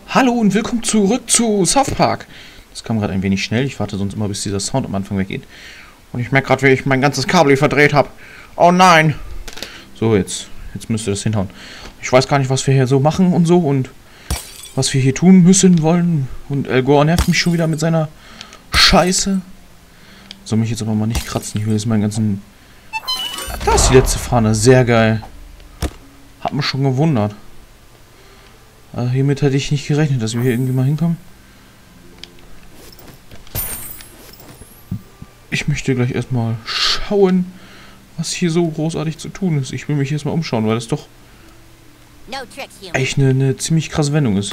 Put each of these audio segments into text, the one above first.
Hallo und willkommen zurück zu South Park. Das kam gerade ein wenig schnell. Ich warte sonst immer, bis dieser Sound am Anfang weggeht. Und ich merke gerade, wie ich mein ganzes Kabel verdreht habe. Oh nein! So, jetzt müsste das hinhauen. Ich weiß gar nicht, was wir hier so machen und so und was wir hier tun müssen wollen. Und El Gore nervt mich schon wieder mit seiner Scheiße. Soll mich jetzt aber mal nicht kratzen. Ich will jetzt meinen ganzen... Da ist die letzte Fahne. Sehr geil. Hat mich schon gewundert. Also hiermit hätte ich nicht gerechnet, dass wir hier irgendwie mal hinkommen. Ich möchte gleich erstmal schauen, was hier so großartig zu tun ist. Ich will mich erstmal umschauen, weil das doch echt eine ziemlich krasse Wendung ist.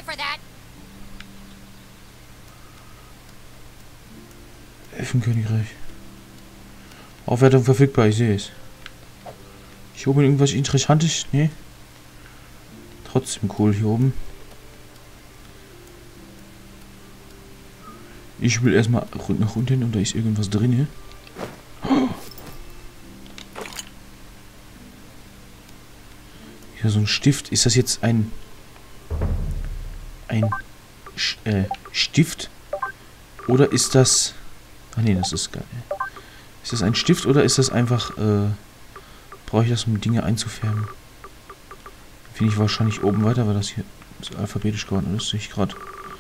Elfenkönigreich. Aufwertung verfügbar, ich sehe es. Hier oben irgendwas Interessantes? Nee. Trotzdem cool hier oben. Ich will erstmal nach unten und da ist irgendwas drin. Hier so ein Stift. Ist das jetzt ein Stift? Oder ist das... Ach nee, das ist geil. Ist das ein Stift oder ist das einfach... brauche ich das, um Dinge einzufärben? Finde ich wahrscheinlich oben weiter, weil das hier so alphabetisch geworden ist. Sehe ich gerade.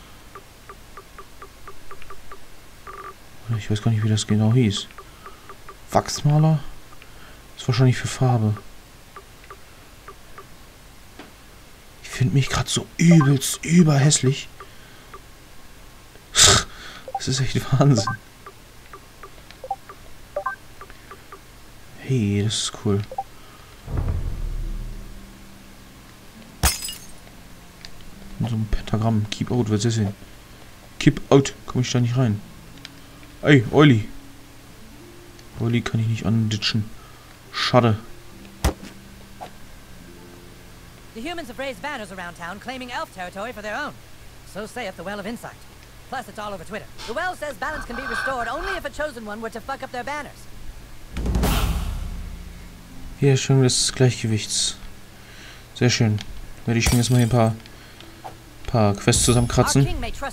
Ich weiß gar nicht, wie das genau hieß. Wachsmaler? Ist wahrscheinlich für Farbe. Ich finde mich gerade so übelst überhässlich. Das ist echt Wahnsinn. Hey, das ist cool. So ein Pentagramm. Keep out, was ist das denn? Keep out. Komme ich da nicht rein. Ey, Olli. Olli kann ich nicht anditschen. Schade. The humans have raised banners around town claiming elf territory for their own. So saith the Well of Insight. Plus it's all over Twitter. The Well says balance can be restored only if a chosen one were to fuck up their banners. Hier schon des Gleichgewichts. Sehr schön. Werde ich mir jetzt mal hier ein paar Quests zusammenkratzen.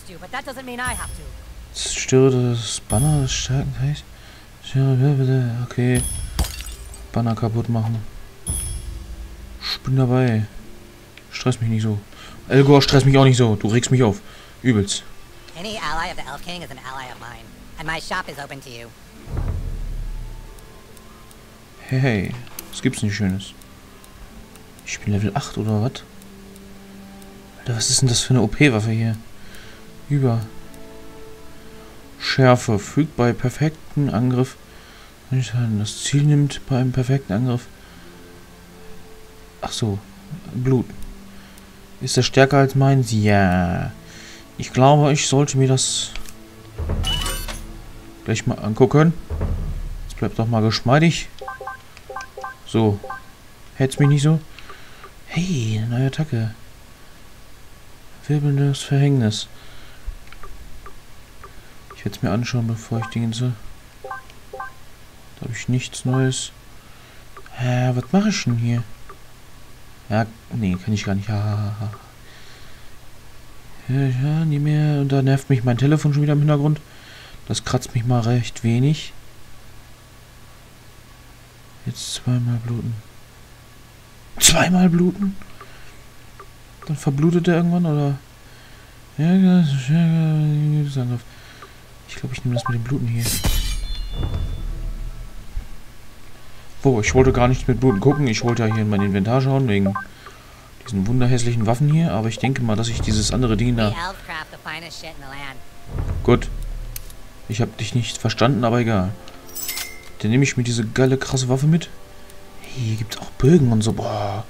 Zerstöre das Banner des starken Heiß. Okay. Banner kaputt machen. Ich bin dabei. Stress mich nicht so. El Gore, stress mich auch nicht so. Du regst mich auf. Übelst. Any ally of the Elf King is an ally of mine. And my shop is open to you. Hey, hey. Was gibt's denn Schönes? Ich bin Level 8 oder was? Alter, was ist denn das für eine OP-Waffe hier? Schärfe. Fügt bei perfekten Angriff. Das Ziel nimmt bei einem perfekten Angriff. Ach so. Blut. Ist das stärker als meins? Ja. Ich glaube, ich sollte mir das gleich mal angucken. Jetzt bleibt doch mal geschmeidig. So. Hätt's mich nicht so. Hey, neue Attacke. Wirbelndes Verhängnis. Ich werde es mir anschauen, bevor ich Dinge so. Da habe ich nichts Neues. Was mache ich denn hier? Ja, nee, kann ich gar nicht. Ja, nie mehr. Und da nervt mich mein Telefon schon wieder im Hintergrund. Das kratzt mich mal recht wenig. Jetzt zweimal bluten. Zweimal bluten? Dann verblutet er irgendwann, oder? Ja, ich glaube, ich nehme das mit dem Bluten hier. Oh, ich wollte gar nicht mit Bluten gucken. Ich wollte ja hier in mein Inventar schauen, wegen diesen wunderhässlichen Waffen hier. Aber ich denke mal, dass ich dieses andere Ding da... Gut. Ich habe dich nicht verstanden, aber egal. Dann nehme ich mir diese geile, krasse Waffe mit. Hey, hier gibt es auch Bögen und so. Boah.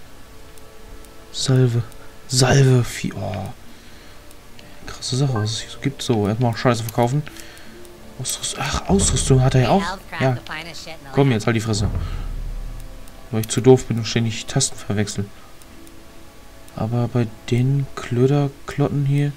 Salve. Oh. Krasse Sache, was es hier so gibt. So, erstmal Scheiße verkaufen. Ausrüstung hat er ja auch. Ja. Komm, jetzt halt die Fresse. Weil ich zu doof bin und ständig Tasten verwechsel. Aber bei den Klöderklotten hier...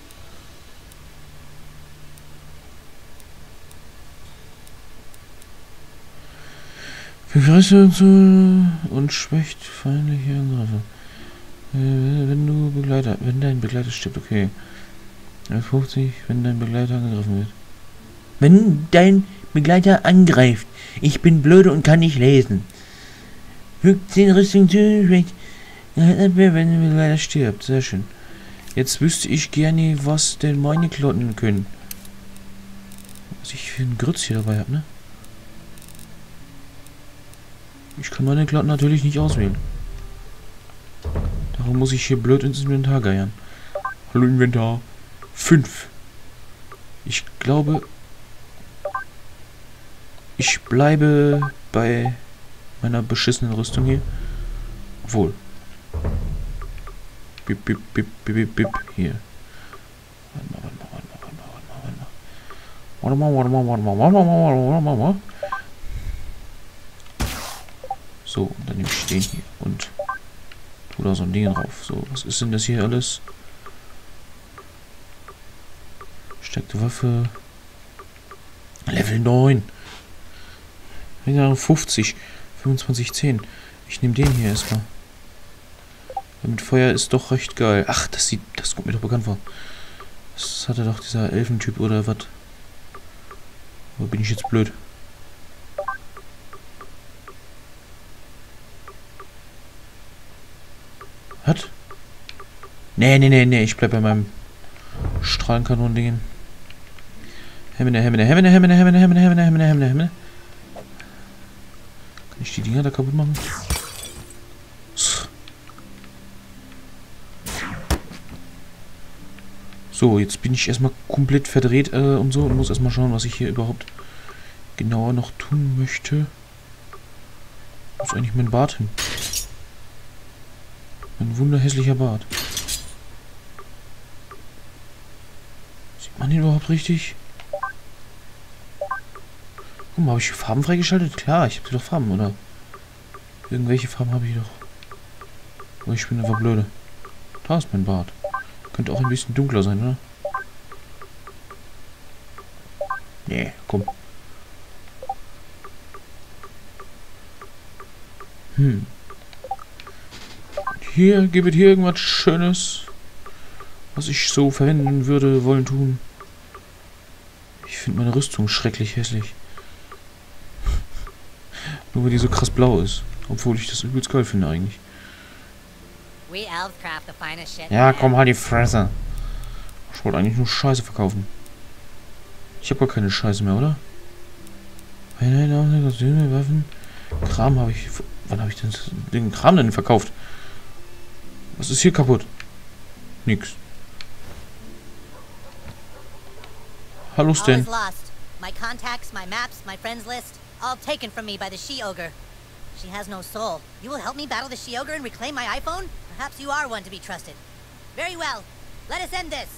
Begrüße und schwächt feindliche Angriffe. Wenn du begleitet Wenn dein Begleiter stirbt, okay. 50, wenn dein Begleiter angegriffen wird. Wenn dein Begleiter angreift. Ich bin blöde und kann nicht lesen. Fügt 10 Rüstung zu, wenn dein Begleiter stirbt. Sehr schön. Jetzt wüsste ich gerne, was denn meine Klotten können. Was ich für einen Grütz hier dabei habe, ne? Ich kann meine Klotten natürlich nicht auswählen. Darum muss ich hier blöd ins Inventar geiern. Hallo Inventar. 5. Ich glaube... Ich bleibe bei meiner beschissenen Rüstung hier. Obwohl. Bip, bip, bip, bip, bip, bip. Hier. Warte mal. So, und dann nehme ich den hier und tu da so ein Ding drauf. So, was ist denn das hier alles? Steckte Waffe. Level 9. 50. 25, 10. Ich nehme den hier erstmal. Mit Feuer ist doch recht geil. Ach, das kommt mir doch bekannt vor. Das hatte doch dieser Elfentyp oder was? Oder bin ich jetzt blöd? Was? Nee, ich bleib bei meinem Strahlenkanon-Dingen. Hemmene. Kann ich die Dinger da kaputt machen? So, jetzt bin ich erstmal komplett verdreht und so und muss erstmal schauen, was ich hier überhaupt genauer noch tun möchte. Wo ist eigentlich mein Bart hin? Ein wunderhässlicher Bart. Sieht man den überhaupt richtig? Guck mal, habe ich Farben freigeschaltet? Klar, ich habe doch Farben, oder? Irgendwelche Farben habe ich doch. Aber ich bin einfach blöde. Da ist mein Bart. Könnte auch ein bisschen dunkler sein, oder? Nee, komm. Hier, gibt es hier irgendwas Schönes, was ich so verwenden würde, wollen tun. Ich finde meine Rüstung schrecklich hässlich. Nur weil die so krass blau ist. Obwohl ich das übelst geil finde eigentlich. Ja, komm, halt die Fresse. Ich wollte eigentlich nur Scheiße verkaufen. Ich habe gar keine Scheiße mehr, oder? Waffen. Kram habe ich... Wann habe ich denn den Kram denn verkauft? Was ist hier kaputt? Nix. Hallo Stan. My contacts, my maps, my friends list, all taken from me by the She-Ogre. She has no soul. You will help me battle the She-Ogre and reclaim my iPhone? Perhaps you are one to be trusted. Very well. Let us end this.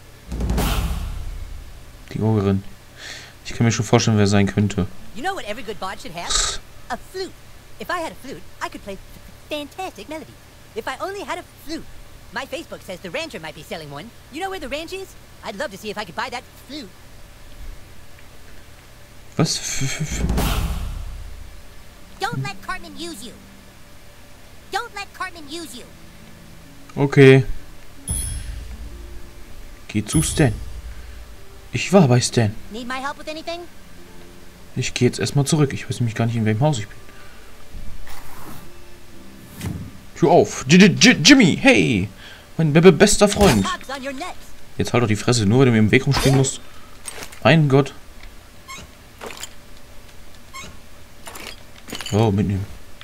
Die Ogerin. Ich kann mir schon vorstellen, wer sein könnte. You know what every good bard should have? A flute. If I had a flute, I could play fantastic melody. If I only had a flute. My Facebook says the rancher might be selling one. You know where the ranch is? I'd love to see if I could buy that flute. Was? Don't let Cartman use you. Don't let Cartman use you. Okay. Geh zu Stan. Ich war bei Stan. Need my help with anything? Ich gehe jetzt erstmal zurück. Ich weiß nämlich gar nicht, in welchem Haus ich bin. Tür auf. Jimmy, hey. Mein bester Freund. Jetzt halt doch die Fresse, nur weil du mir im Weg rumstehen musst. Mein Gott. Oh, mitnehmen.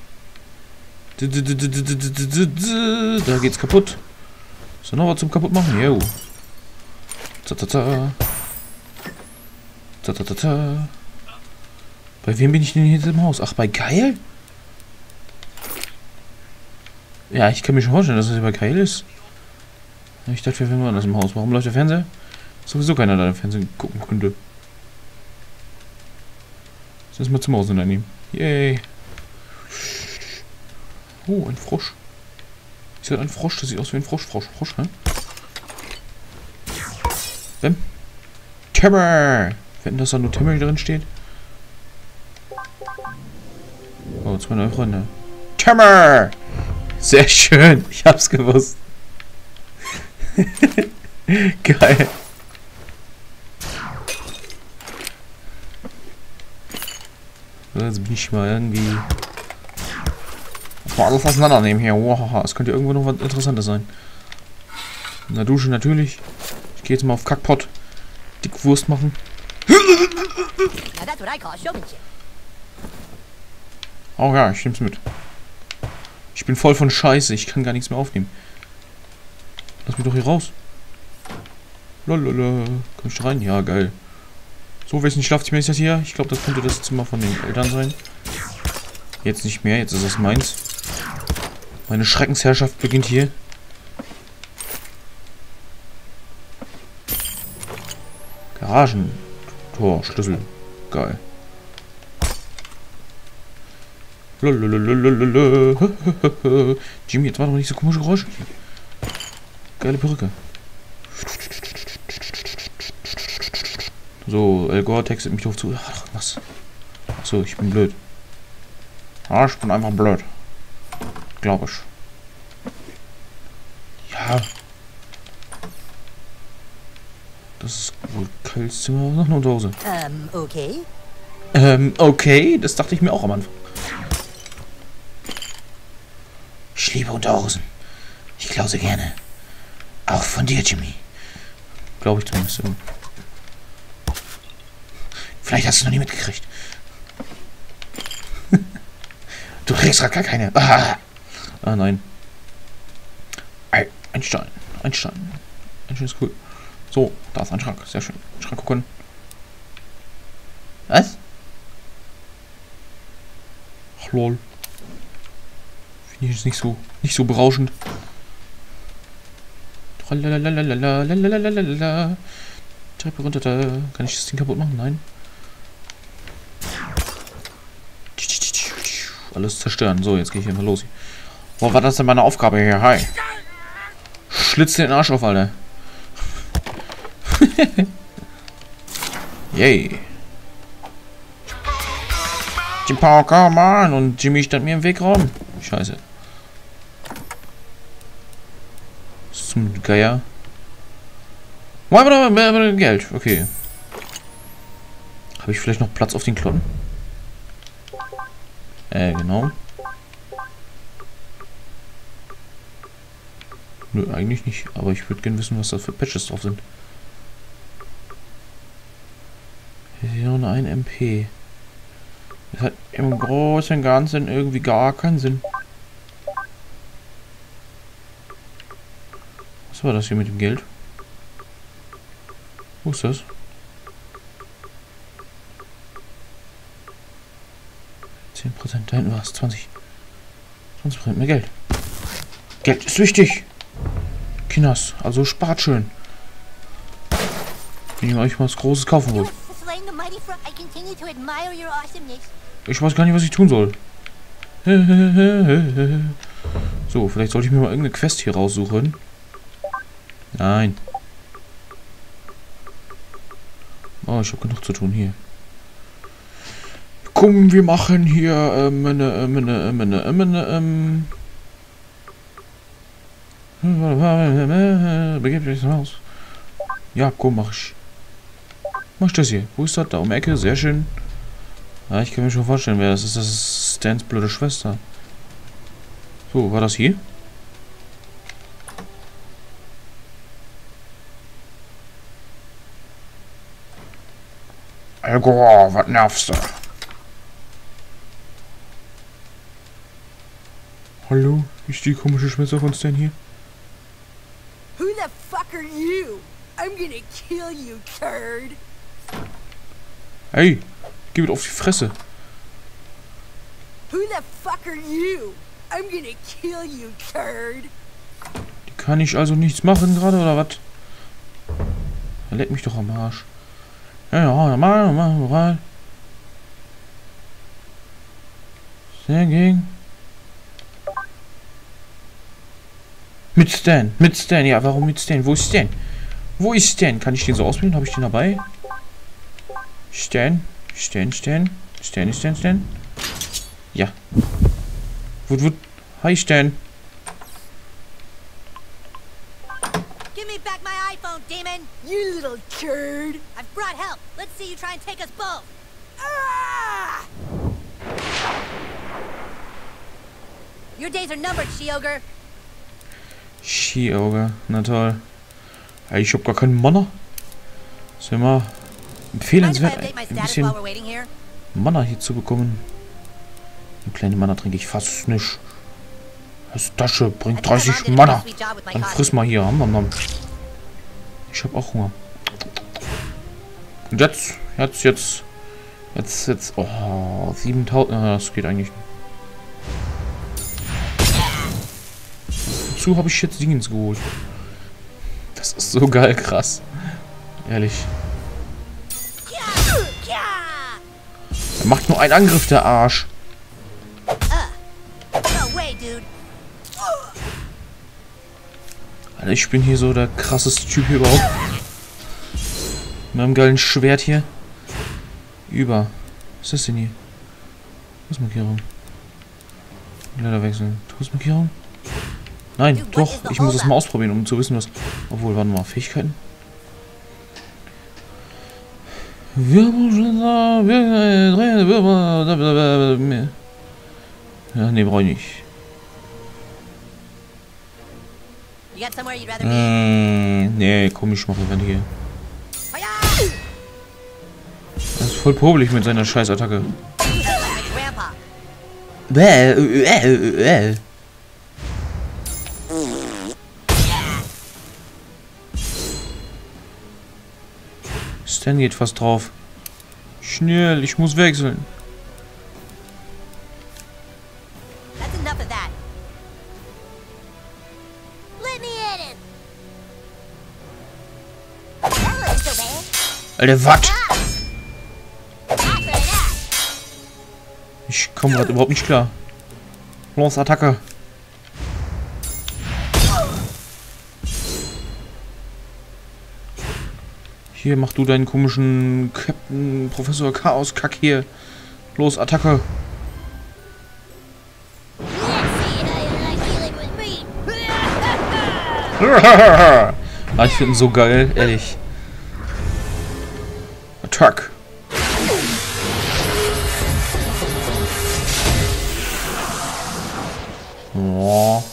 Da geht's kaputt. Ist da noch was zum kaputt machen? Jo. Bei wem bin ich denn hier im Haus? Ach, bei Kyle? Ja, ich kann mir schon vorstellen, dass es bei Kyle ist. Ich dachte, wir wären woanders im Haus. Warum läuft der Fernseher? Sowieso keiner, der Fernsehen gucken könnte. Jetzt ist mal zum Haus hineinnehmen. Yay. Oh, ein Frosch. Ist halt ein Frosch, das sieht aus wie ein Frosch, ne? Wem? Timmer! Wenn das da nur Timmer drin steht. Oh, 2 neue Freunde. Timmer! Sehr schön, ich hab's gewusst. Geil. Jetzt bin ich mal irgendwie... Mal alles auseinandernehmen hier. Wow, es könnte irgendwo noch was Interessantes sein. In der Dusche natürlich. Ich gehe jetzt mal auf Kackpott. Dickwurst machen. Oh ja, ich nehm's mit. Ich bin voll von Scheiße. Ich kann gar nichts mehr aufnehmen. Lass mich doch hier raus. Lololol. Komm ich da rein? Ja, geil. So, wessen Schlafzimmer ist das hier? Ich glaube, das könnte das Zimmer von den Eltern sein. Jetzt nicht mehr. Jetzt ist das meins. Meine Schreckensherrschaft beginnt hier. Garagentor, Schlüssel. Geil. Jimmy, jetzt war doch nicht so komische Geräusche. Geile Perücke. So, El Gore textet mich drauf zu. Ach, was? Achso, ich bin blöd. Ja, ich bin einfach blöd. Glaube ich. Ja. Das ist wohl Kölns Zimmer. Noch eine Unterhose. Okay. Okay. Das dachte ich mir auch am Anfang. Ich liebe Unterhosen. Ich klaue sie gerne. Auch von dir, Jimmy. Glaube ich zumindest. Vielleicht hast du es noch nie mitgekriegt. Du kriegst gerade gar keine. Ah, nein. Ein Stein. Ein Stein. Ein Stein ist cool. So, da ist ein Schrank. Sehr schön. Schrank gucken. Was? Ach, lol. Finde ich jetzt nicht so berauschend. Treppe runter. Kann ich das Ding kaputt machen? Nein. Alles zerstören. So, jetzt gehe ich hier mal los. Boah, war das denn meine Aufgabe hier? Hi. Schlitz den Arsch auf, Alter. Yay. Die Parker, Mann. Und Jimmy stand mir im Weg rum. Scheiße. Zum Geier. Geld. Okay. Habe ich vielleicht noch Platz auf den Klotten? Genau. Nö, eigentlich nicht. Aber ich würde gerne wissen, was da für Patches drauf sind. Hier noch ein MP. Das hat im Großen und Ganzen irgendwie gar keinen Sinn. Was war das hier mit dem Geld? Wo ist das? 10%, da hinten war es. 20% mehr Geld. Geld ist wichtig. Kinders, also spart schön. Wenn ihr euch was Großes kaufen wollt. Ich weiß gar nicht, was ich tun soll. So, vielleicht sollte ich mir mal irgendeine Quest hier raussuchen. Nein. Oh, ich habe genug zu tun hier. Komm, wir machen hier begebt euch ins Haus. Ja, komm, mach ich. Mach ich das hier. Wo ist das? Da um die Ecke. Sehr schön. Ja, ich kann mir schon vorstellen, wer das ist. Das ist Stans blöde Schwester. So, war das hier? El Gore, was nervst du? Hallo? Ist die komische Schwester von Stan hier? Who the fuck are you? I'm gonna kill you, turd. Hey, gib es auf die Fresse. Who the fuck are you? I'm gonna kill you, turd. Die kann ich also nichts machen gerade, oder was? Er leck mich doch am Arsch. Ja, mal. Sehr gegen. Mit Stan, ja, warum mit Stan? Wo ist Stan? Wo ist Stan? Kann ich den so ausbilden? Habe ich den dabei? Stan. Ja. Wut. Hi, Stan. Give me back my iPhone, demon! You little turd! I've brought help. Let's see you try and take us both. Ah! Your days are numbered, She-Ogre. She-Ogre, na toll. Ey, ich hab gar keinen Mana. Ist ja immer empfehlenswert, ein bisschen Mana hier zu bekommen. Eine kleine Mana trinke ich fast nicht. Das Tasche bringt 30 Mana. Dann friss mal hier. Ich hab auch Hunger. Und jetzt. Oh, 7000. Das geht eigentlich nicht. Wozu habe ich jetzt Dingens geholt? Das ist so geil, krass. Ehrlich. Er macht nur einen Angriff, der Arsch. Alter, ich bin hier so der krasseste Typ hier überhaupt. Mit einem geilen Schwert hier. Was ist das denn hier? Toastmarkierung. Leider wechseln. Toastmarkierung? Nein, doch. Ich muss es mal ausprobieren, um zu wissen, was... Obwohl, warte mal. Fähigkeiten? Ja, nee, brauche ich nicht. Nee, komisch machen wir hier. Das ist voll probelig mit seiner Scheißattacke. Stan geht fast drauf. Schnell, ich muss wechseln. Alter, was? Ich komme gerade überhaupt nicht klar. Los, Attacke. Hier, mach du deinen komischen Captain Professor Chaos Kack hier. Los, Attacke. Ich finde ihn so geil, ehrlich. Attack. Oh.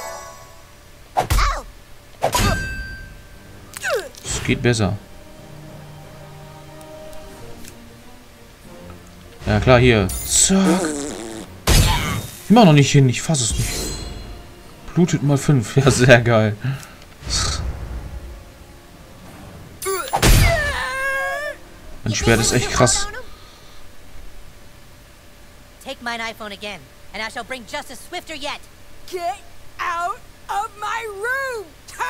Es geht besser. Ja klar, hier. Zack. Immer noch nicht hin, ich fasse es nicht. Blutet mal 5. Ja, sehr geil. Mein Schwert ist echt krass. Take mine iPhone again, and I shall bring justice swifter yet. Get out of my room,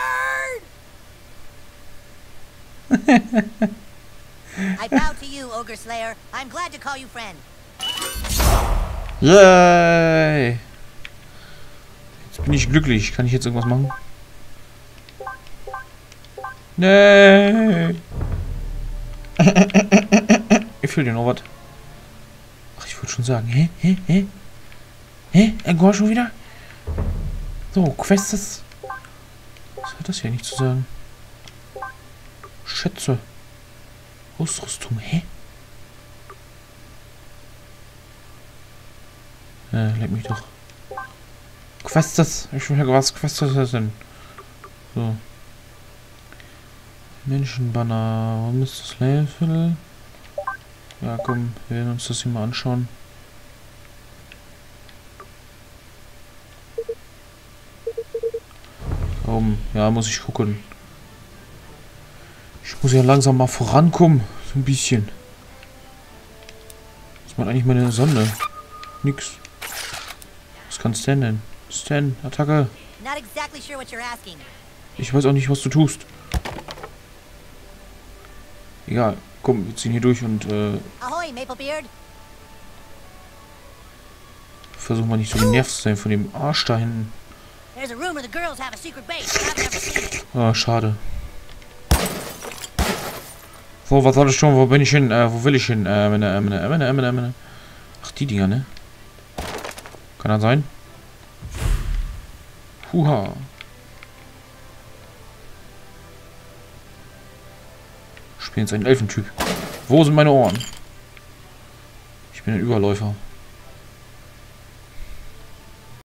turd! I bow to you, Ogre Slayer. I'm glad to call you friend. Yay! Jetzt bin ich glücklich. Kann ich jetzt irgendwas machen? Nee! Ich fühle dir noch was. Ach, ich wollte schon sagen. Hä? Irgendwo schon wieder? So, Quests. Was hat das hier nicht zu sagen? Schätze. Ausrüstung, hä? Leck mich doch. Quests. Ich will ja was Quests das denn? So. Menschenbanner. Warum ist das Level? Ja, komm, wir werden uns das hier mal anschauen. Ja, muss ich gucken. Ich muss ja langsam mal vorankommen. So ein bisschen. Was macht eigentlich meine Sonne? Nix. Was kann Stan denn? Stan, Attacke. Ich weiß auch nicht, was du tust. Egal. Komm, wir ziehen hier durch und versuchen mal nicht so genervt zu sein von dem Arsch da hinten. Ah, schade. So, was soll ich tun? Wo bin ich hin? Wo will ich hin? Ach, die Dinger, ne? Kann das sein? Huha. Ich bin jetzt ein Elfentyp. Wo sind meine Ohren? Ich bin ein Überläufer.